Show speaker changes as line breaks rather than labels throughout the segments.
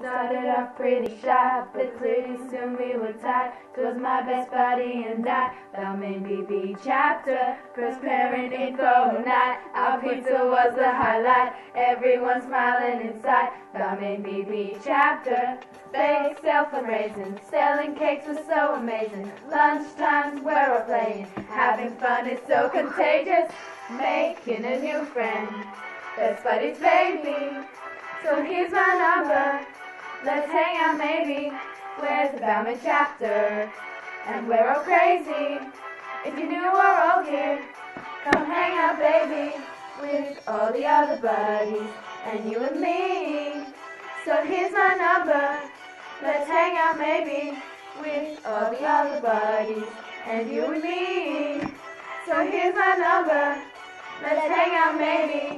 Started off pretty shy, but pretty soon we were tied. 'Twas my best buddy and I, Balmain BB chapter, first parent info night. Our pizza was the highlight, everyone smiling inside. Balmain BB chapter, bake sale fundraising, selling cakes was so amazing. Lunchtimes we're all playing, having fun is so contagious. Making a new friend, best buddies baby. So here's my number, let's hang out maybe. Where's the Balmain chapter? And we're all crazy. If you knew we're all here, come hang out baby, with all the other buddies and you and me. So here's my number, let's hang out maybe, with all the other buddies and you and me. So here's my number, let's hang out maybe.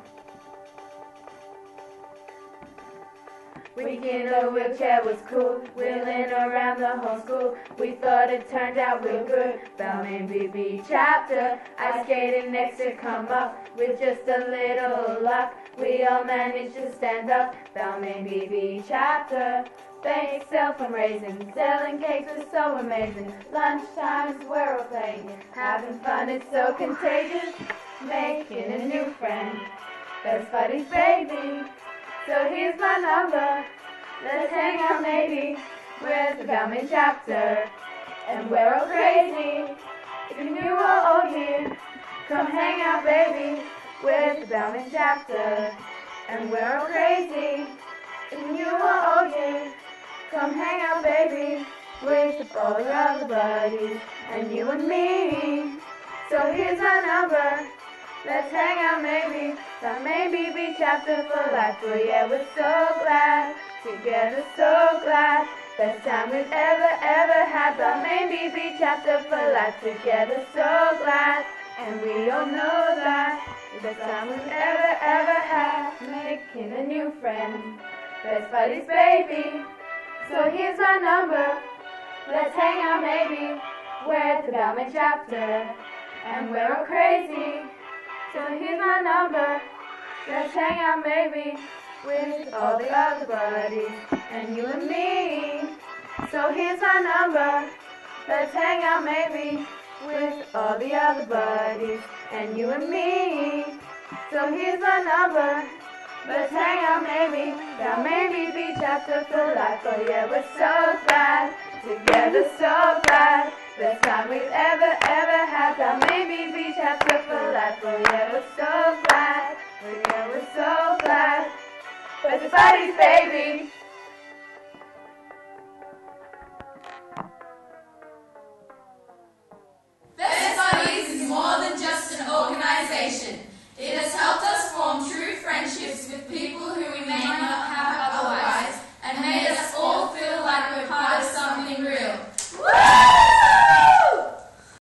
Weekend a wheelchair was cool, wheeling around the whole school. We thought it turned out real good. Balmain BB chapter, ice skating next to come up. With just a little luck, we all managed to stand up. Balmain BB chapter, bake sale fundraising, selling cakes was so amazing. Lunchtimes we're all playing, having fun it's so contagious. Making a new friend, best buddies baby. So here's my number, let's hang out maybe, with the Balmain chapter, and we're all crazy. If you knew we're all here, come hang out baby, with the Balmain chapter, and we're all crazy. If you knew we're all here, come hang out baby, with all the other buddies, and you and me. So here's my number, let's hang out maybe, Balmain BB chapter for life. Oh yeah, we're so glad, together so glad. Best time we've ever had. Balmain BB chapter for life, together so glad. And we all know that, best time we've ever had. Making a new friend, best buddies baby. So here's my number, let's hang out maybe, with the Balmain chapter, and we're all crazy. So here's my number, let's hang out maybe, with all the other buddies and you and me. So here's my number, let's hang out maybe, with all the other buddies and you and me. So here's my number, let's hang out maybe, Balmain BB chapter for life. Oh yeah, we're so glad, together so glad. Best time we've ever had. Balmain BB chapter for life. Oh yeah, we're so glad. Oh yeah, we're so glad. Best buddies, baby.